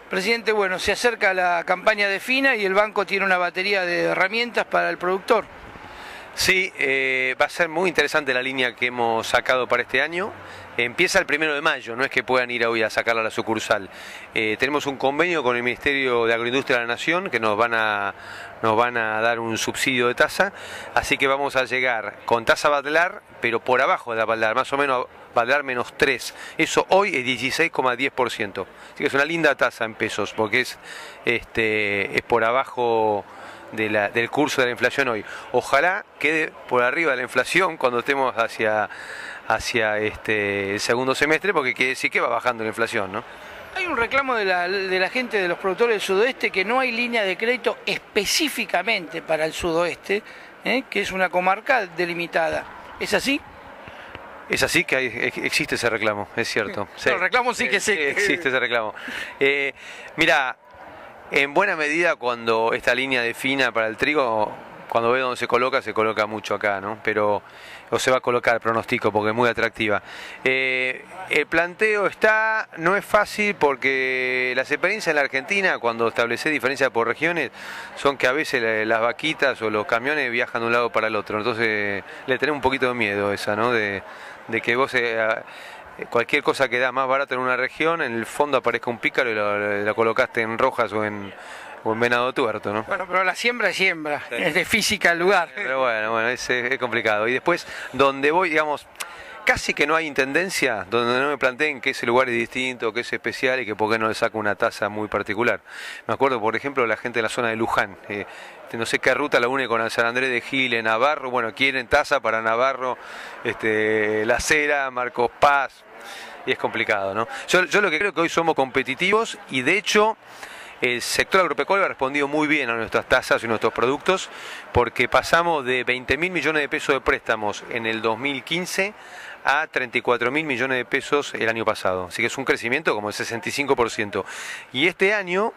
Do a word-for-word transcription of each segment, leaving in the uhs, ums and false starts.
Presidente, bueno, se acerca la campaña de FINA y el banco tiene una batería de herramientas para el productor. Sí, eh, va a ser muy interesante la línea que hemos sacado para este año. Empieza el primero de mayo, no es que puedan ir hoy a sacarla a la sucursal. Eh, tenemos un convenio con el Ministerio de Agroindustria de la Nación que nos van a, nos van a dar un subsidio de tasa, así que vamos a llegar con tasa Badlar, pero por abajo de la Badlar, más o menos Badlar menos tres. Eso hoy es dieciséis coma diez por ciento. Así que es una linda tasa en pesos, porque es, este, es por abajo De la, del curso de la inflación hoy. Ojalá quede por arriba de la inflación cuando estemos hacia, hacia este, el segundo semestre, porque quiere decir que va bajando la inflación, ¿no? Hay un reclamo de la, de la gente de los productores del sudoeste que no hay línea de crédito específicamente para el sudoeste, ¿eh? Que es una comarca delimitada. ¿Es así? Es así que hay, existe ese reclamo, es cierto. Sí. El reclamo sí que sí. Existe ese reclamo. Eh, mira, en buena medida cuando esta línea de FINA para el trigo, cuando ve dónde se coloca, se coloca mucho acá, ¿no? Pero, o se va a colocar, pronostico, porque es muy atractiva. Eh, el planteo está, no es fácil porque las experiencias en la Argentina, cuando establecí diferencias por regiones, son que a veces las vaquitas o los camiones viajan de un lado para el otro. Entonces le tenemos un poquito de miedo esa, ¿no? De, de que vos... Eh, cualquier cosa que da más barato en una región, en el fondo aparezca un pícaro y lo, lo colocaste en Rojas o en, o en Venado Tuerto, ¿no? Bueno, pero la siembra es siembra, sí. Es de física el lugar. Pero bueno, bueno, es, es complicado. Y después, donde voy, digamos, casi que no hay intendencia, donde no me planteen que ese lugar es distinto, que es especial y que por qué no le saco una tasa muy particular. Me acuerdo, por ejemplo, la gente de la zona de Luján, eh, no sé qué ruta la une con San Andrés de Giles, Navarro, bueno, quieren tasa para Navarro, este, La Cera, Marcos Paz, y es complicado, ¿no? Yo, yo lo que creo que hoy somos competitivos y de hecho el sector agropecuario ha respondido muy bien a nuestras tasas y nuestros productos, porque pasamos de veinte mil millones de pesos de préstamos en el dos mil quince a treinta y cuatro mil millones de pesos el año pasado. Así que es un crecimiento como el sesenta y cinco por ciento. Y este año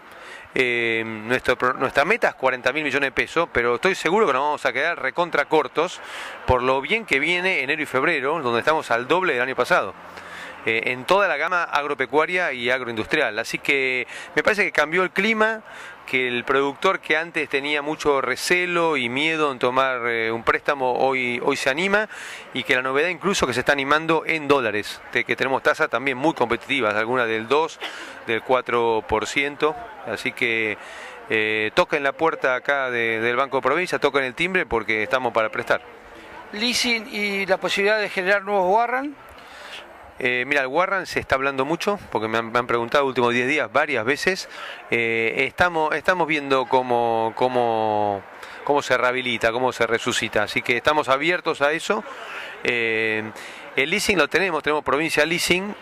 eh, nuestro, nuestra meta es cuarenta mil millones de pesos, pero estoy seguro que nos vamos a quedar recontra cortos por lo bien que viene enero y febrero, donde estamos al doble del año pasado. Eh, en toda la gama agropecuaria y agroindustrial. Así que me parece que cambió el clima, que el productor que antes tenía mucho recelo y miedo en tomar eh, un préstamo hoy, hoy se anima, y que la novedad incluso que se está animando en dólares, de que tenemos tasas también muy competitivas, algunas del dos, del cuatro por ciento, así que eh, toquen la puerta acá de, del Banco de Provincia, toquen el timbre porque estamos para prestar. Leasing y la posibilidad de generar nuevos warrants. Eh, mira, el Warrant se está hablando mucho, porque me han, me han preguntado los últimos diez días varias veces. Eh, estamos, estamos viendo cómo, cómo, cómo se rehabilita, cómo se resucita, así que estamos abiertos a eso. Eh, el leasing lo tenemos, tenemos provincia leasing.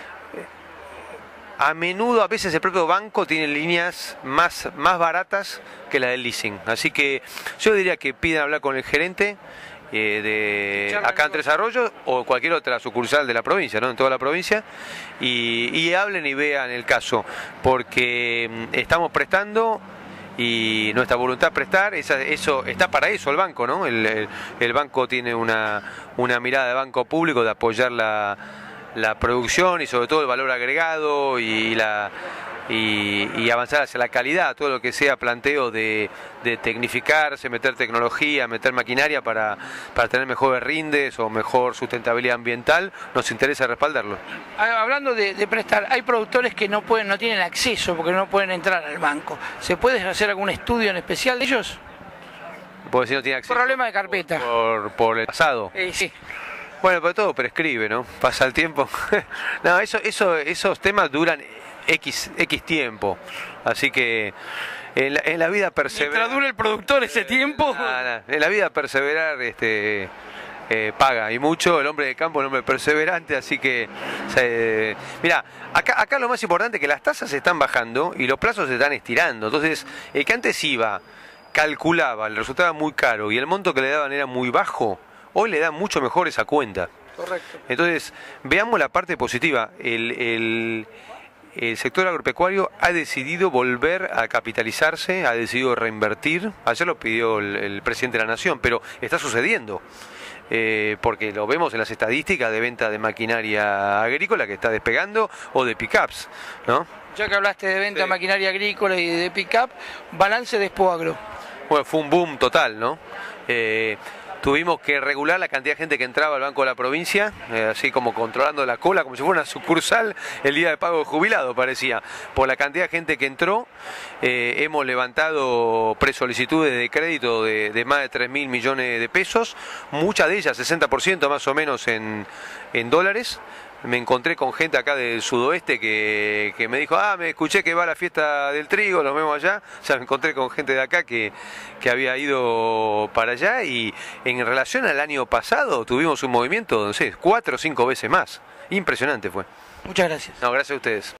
A menudo, a veces el propio banco tiene líneas más, más baratas que la del leasing, así que yo diría que pidan hablar con el gerente Eh, de acá en Tres Arroyos o cualquier otra sucursal de la provincia, ¿no? En toda la provincia, y, y hablen y vean el caso, porque estamos prestando y nuestra voluntad es prestar, esa, eso está para eso el banco, ¿no? El, el, el banco tiene una, una mirada de banco público de apoyar la, la producción y sobre todo el valor agregado y la Y, y avanzar hacia la calidad, todo lo que sea planteo de, de tecnificarse, meter tecnología, meter maquinaria para, para tener mejores rindes o mejor sustentabilidad ambiental, nos interesa respaldarlo. Hablando de, de prestar, hay productores que no pueden, no tienen acceso porque no pueden entrar al banco. ¿Se puede hacer algún estudio en especial de ellos? Porque si no tiene acceso. Por problema de carpeta. Por, por el pasado. Eh, sí. Bueno, pero todo prescribe, ¿no? Pasa el tiempo. No, eso, eso, esos temas duran X, X tiempo, así que en la, en la vida perseverar... Mientras dure el productor ese tiempo... Nah, nah, en la vida perseverar este, eh, paga, y mucho. El hombre de campo es un hombre perseverante, así que... Eh, mira, acá, acá lo más importante es que las tasas se están bajando y los plazos se están estirando, entonces el que antes iba, calculaba, el resultado era muy caro y el monto que le daban era muy bajo, hoy le da mucho mejor esa cuenta. Correcto. Entonces, veamos la parte positiva. El... el El sector agropecuario ha decidido volver a capitalizarse, ha decidido reinvertir. Ayer lo pidió el, el presidente de la Nación, pero está sucediendo. eh, porque lo vemos en las estadísticas de venta de maquinaria agrícola que está despegando, o de pickups, ¿no? Ya que hablaste de venta Sí. de maquinaria agrícola y de pick-up, balance de Expoagro. Bueno, fue un boom total, ¿no? Eh, tuvimos que regular la cantidad de gente que entraba al Banco de la Provincia, eh, así como controlando la cola, como si fuera una sucursal el día de pago de jubilado, parecía. Por la cantidad de gente que entró, eh, hemos levantado presolicitudes de crédito de, de más de tres mil millones de pesos, muchas de ellas, sesenta por ciento más o menos en, en dólares. Me encontré con gente acá del sudoeste que, que me dijo, ah, me escuché que va a la fiesta del trigo, nos vemos allá. O sea, me encontré con gente de acá que, que había ido para allá, y en relación al año pasado tuvimos un movimiento, no sé, cuatro o cinco veces más. Impresionante fue. Muchas gracias. No, gracias a ustedes.